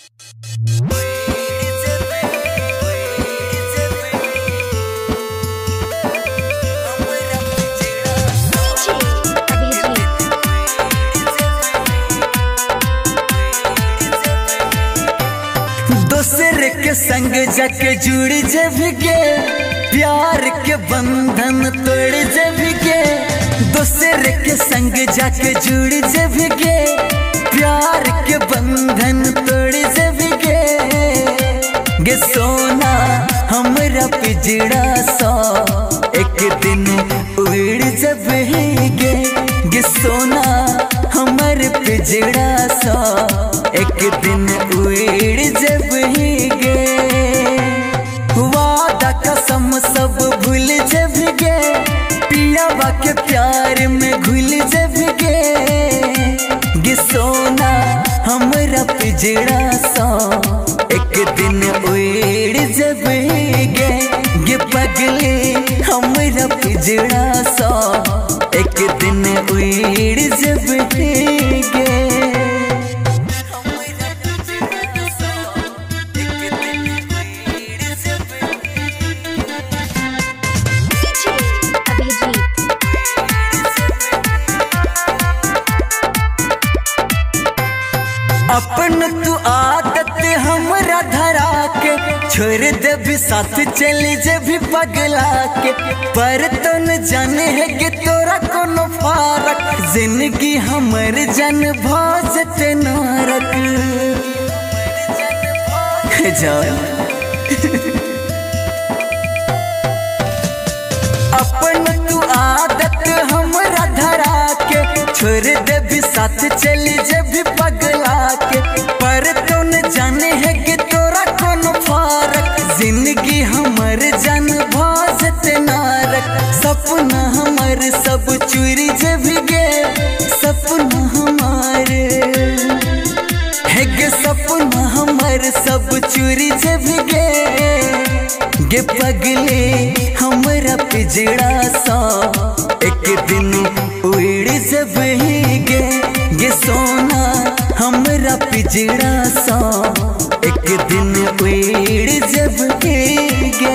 दूसरे के संग जाके जुड़ जब के प्यार के बंधन तोड़ जब के, दूसरे के संग जाके जुड़ जब के प्यार के बंधन तोड़ जब के, गे सोना हमरा पिजड़ा सा एक दिन उड़ जब गे, गे सोना हमर पिजड़ा सा एक दिन उड़ जब गे, वादा कसम सब भूल जब गे, पियावा के प्यार में घुल जब गे, गे सोना हमरा पिजड़ा सा एक दिन उड़ जब गे, गे पगले हमरा पिजड़ा सा एक दिन उड़ जब गे। अपन तू आदत हमरा धरा के छोड़ दे भी साथ चली जे भी पगला के, पर तो न जाने है कि तोरा कोनो फारक, जिंदगी हमर जन भाजत नारक जान। अपन तू आदत हमरा धरा के छोड़ दे भी साथ चली जे भी पगला के, पर तो न जाने है कि तोरा कोनो फारक, जिंदगी हमर जन भाजत नारक, सपना हमर सब चूरी जब गे, सपना हमारे है गे, सपना हमर सब चूरी जब गे, गे पगले हमरा पिजड़ा सा एक दिन उड़ जब गे, गे सोना हमरा पिजड़ा सा एक दिन उड़ जब गे।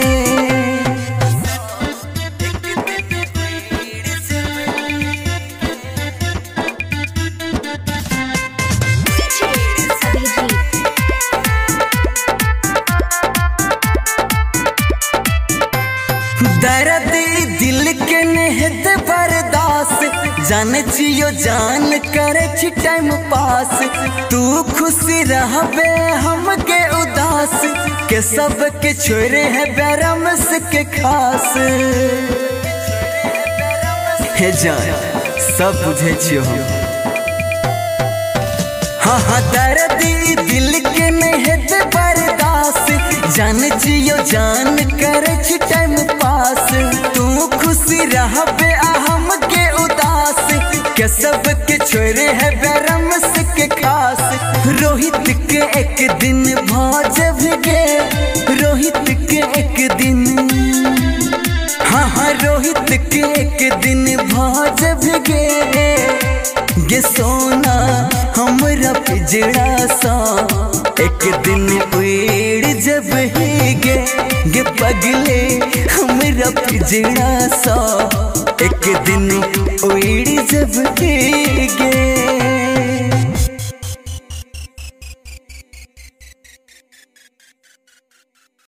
दर्द दिल के नहत बर्दाश्त, जान चियो जान करे छी टाइम पास, तू खुश रहबे हमके उदास, के सब के छोरे है बेरम से के खास, हे जान सब बुझे छियो हम। हाँ हाँ दर्द दिल के नहत बर्दाश्त, जान जियो जान करे छी टाइम पास, तू खुश रहबे हमके उदास, के सब के छोरे है बेरम से के खास, रोहित के एक दिन भाजब गे, रोहित के एक दिन, हाँ हाँ रोहित के एक दिन भाजब गे, गे सोना हमरा पिजड़ा सा एक दिन उड़ जब गे, गे पगले हमरा पिजड़ा सा एक दिन उड़ जब गे।